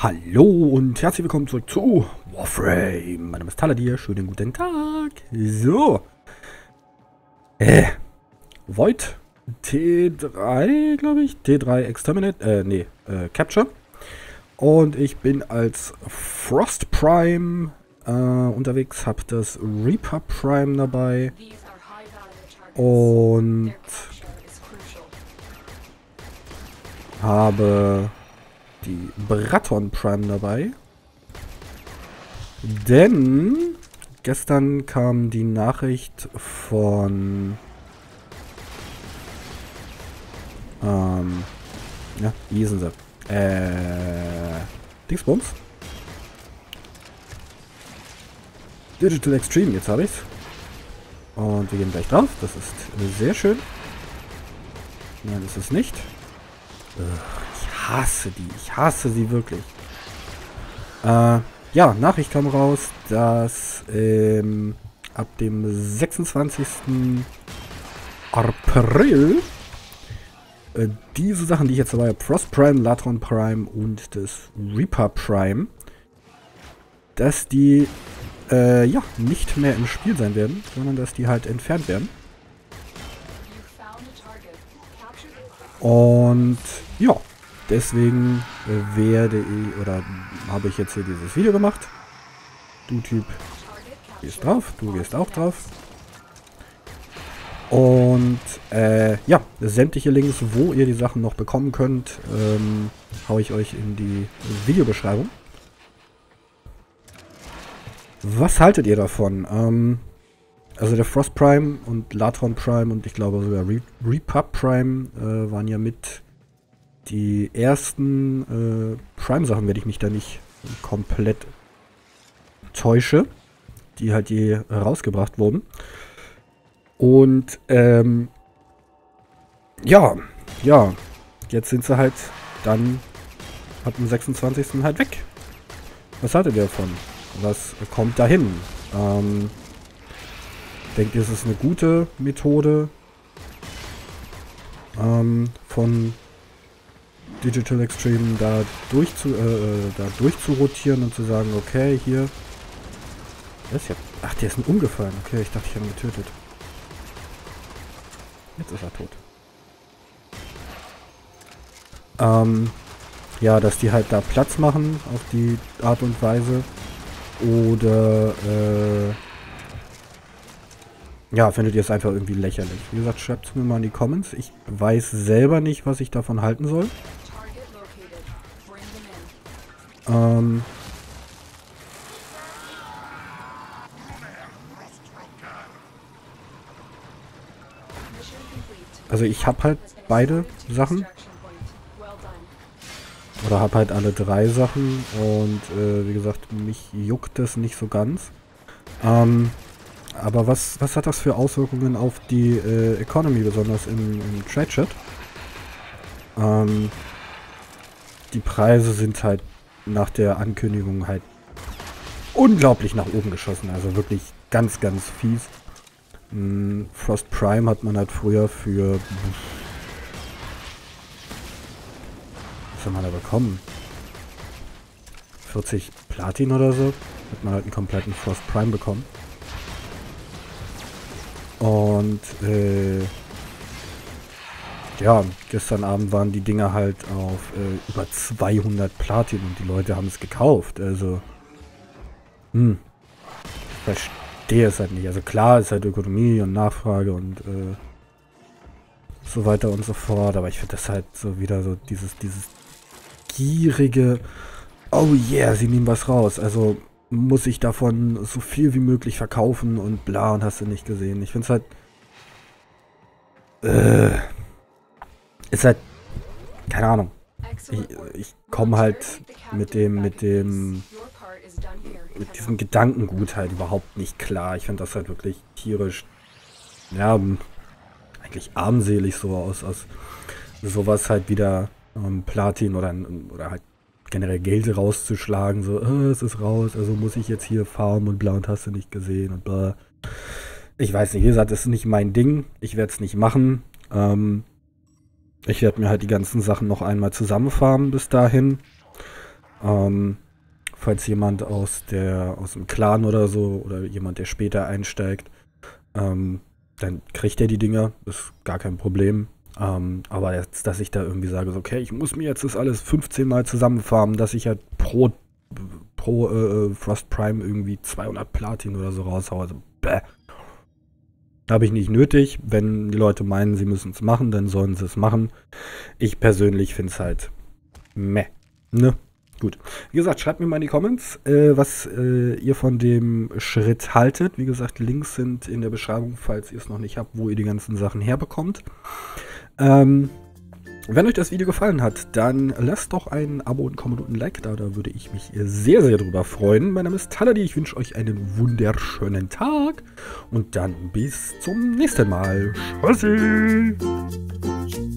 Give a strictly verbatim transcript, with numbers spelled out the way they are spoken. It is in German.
Hallo und herzlich willkommen zurück zu Warframe. Mein Name ist Taladir, schönen guten Tag. So. Äh. Void T drei, glaube ich. T drei Exterminate, äh, nee, äh, Capture. Und ich bin als Frost Prime äh, unterwegs, habe das Reaper Prime dabei. Und habe die Braton Prime dabei. Denn gestern kam die Nachricht von ähm, ja, wie hießen sie? Äh, Dingsbums. Digital Extreme, jetzt habe ich's. Und wir gehen gleich drauf. Das ist sehr schön. Nein, das ist nicht. Ich hasse die. Ich hasse sie wirklich. Äh, ja, Nachricht kam raus, dass ähm, ab dem sechsundzwanzigsten April äh, diese Sachen, die ich jetzt dabei habe, Frost Prime, Latron Prime und das Reaper Prime, dass die äh, ja, nicht mehr im Spiel sein werden, sondern dass die halt entfernt werden. Und ja, deswegen äh, werde ich, oder habe ich jetzt hier dieses Video gemacht. Du Typ gehst drauf, du gehst auch drauf. Und äh, ja, sämtliche Links, wo ihr die Sachen noch bekommen könnt, ähm, haue ich euch in die Videobeschreibung. Was haltet ihr davon? Ähm, also der Frost Prime und Latron Prime und ich glaube sogar Re Reaper Prime äh, waren ja mit die ersten äh, Prime-Sachen, wenn ich mich da nicht komplett täusche, die halt je rausgebracht wurden. Und ähm, ja, ja, jetzt sind sie halt dann ab dem sechsundzwanzigsten halt weg. Was haltet ihr davon? Was kommt dahin? Ähm, denkt ihr, es ist eine gute Methode ähm, von Digital Extreme da durch zu, äh, da durchzurotieren und zu sagen, okay, hier. Das ist ja, ach, der ist ein umgefallen. Okay, ich dachte, ich habe ihn getötet. Jetzt ist er tot. Ähm, ja, dass die halt da Platz machen auf die Art und Weise. Oder, äh, ja, findet ihr es einfach irgendwie lächerlich. Wie gesagt, schreibt es mir mal in die Comments. Ich weiß selber nicht, was ich davon halten soll. Ähm, also ich habe halt beide Sachen. Oder habe halt alle drei Sachen. Und äh, wie gesagt, mich juckt das nicht so ganz. Ähm, aber was, was hat das für Auswirkungen auf die äh, Economy, besonders im, im Trade-Chat? Ähm, die Preise sind halt nach der Ankündigung halt unglaublich nach oben geschossen. Also wirklich ganz, ganz fies. Hm, Frost Prime hat man halt früher für... Was hat man da bekommen? vierzig Platin oder so? Hat man halt einen kompletten Frost Prime bekommen. Und äh, ja, gestern Abend waren die Dinger halt auf äh, über zweihundert Platin und die Leute haben es gekauft. Also, hm, ich verstehe es halt nicht. Also klar, ist halt Ökonomie und Nachfrage und äh, so weiter und so fort. Aber ich finde das halt so wieder so dieses, dieses gierige, oh yeah, sie nehmen was raus. Also muss ich davon so viel wie möglich verkaufen und bla und hast du nicht gesehen. Ich finde es halt, äh, ist halt, keine Ahnung. Ich, ich komme halt mit dem, mit dem, mit diesem Gedankengut halt überhaupt nicht klar. Ich finde das halt wirklich tierisch, ja, eigentlich armselig so aus, aus sowas halt wieder ähm, Platin oder, oder halt generell Geld rauszuschlagen. So, äh, es ist raus, also muss ich jetzt hier farmen und bla und hast du nicht gesehen und bla. Ich weiß nicht, wie gesagt, das ist nicht mein Ding. Ich werde es nicht machen. Ähm, Ich werde mir halt die ganzen Sachen noch einmal zusammenfarmen bis dahin. Ähm, falls jemand aus der aus dem Clan oder so oder jemand, der später einsteigt, ähm, dann kriegt er die Dinger, ist gar kein Problem. Ähm, aber jetzt, dass ich da irgendwie sage, so, okay, ich muss mir jetzt das alles fünfzehn Mal zusammenfarmen, dass ich halt pro, pro äh, Frost Prime irgendwie zweihundert Platin oder so raushaue. Also, bäh. Habe ich nicht nötig. Wenn die Leute meinen, sie müssen es machen, dann sollen sie es machen. Ich persönlich finde es halt meh. Ne? Gut. Wie gesagt, schreibt mir mal in die Comments, äh, was äh, ihr von dem Schritt haltet. Wie gesagt, Links sind in der Beschreibung, falls ihr es noch nicht habt, wo ihr die ganzen Sachen herbekommt. Ähm, wenn euch das Video gefallen hat, dann lasst doch ein Abo, einen Kommentar und ein Like da. Da würde ich mich sehr, sehr drüber freuen. Mein Name ist Taladi. Ich wünsche euch einen wunderschönen Tag. Und dann bis zum nächsten Mal. Tschüssi!